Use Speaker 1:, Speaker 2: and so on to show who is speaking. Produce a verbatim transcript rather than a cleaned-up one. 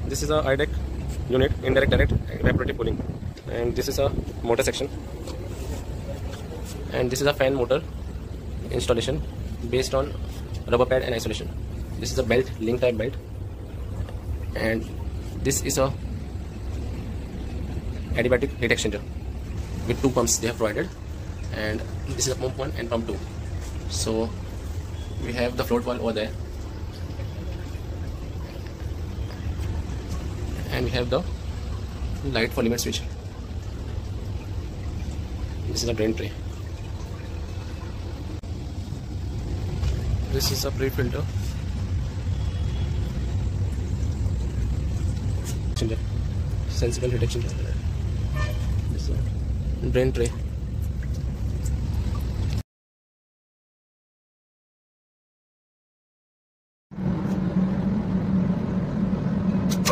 Speaker 1: This is a Idec unit, Indirect Direct Evaporative Cooling, and this is a motor section, and this is a fan motor installation based on rubber pad and isolation. This is a belt, link type belt, and this is a adiabatic heat exchanger with two pumps they have provided, and this is a pump one and pump two. So we have the float valve over there, and we have the light for limit switch. This is a drain tray. This is a pre-filter, sensible heat exchanger. This is a drain tray.